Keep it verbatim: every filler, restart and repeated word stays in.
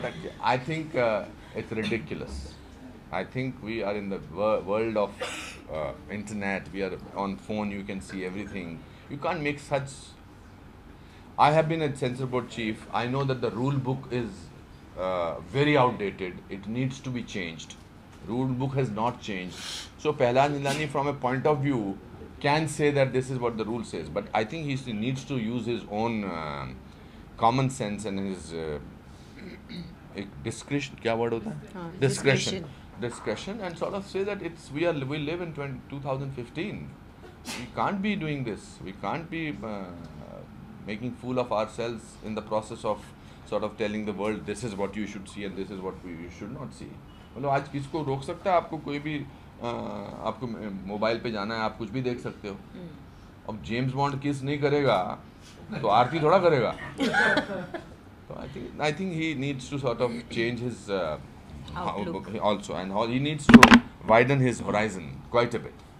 I think uh, it's ridiculous. I think we are in the wor- world of uh, internet. We are on phone. You can see everything. You can't make such. I have been a censor board chief. I know that the rule book is uh, very outdated. It needs to be changed. Rule book has not changed. So Pehlad Nilani, from a point of view, can say that this is what the rule says. But I think he needs to use his own uh, common sense and his uh, एक discretion, क्या word होता है? हाँ, Discretion. discretion. Discretion, and sort of say that it's we are we live in two thousand fifteen. We can't be doing this. We can't be uh, making fool of ourselves in the process of sort of telling the world this is what you should see and this is what we, you should not see. मतलब आज किसको रोक सकता है? आपको कोई भी आ, आपको मोबाइल पे जाना है, आप कुछ भी देख सकते हो. अब जेम्स बॉन्ड किस नहीं करेगा तो आरती थोड़ा करेगा. So I think I think he needs to sort of change his uh, Outlook. also, and he needs to widen his horizon quite a bit.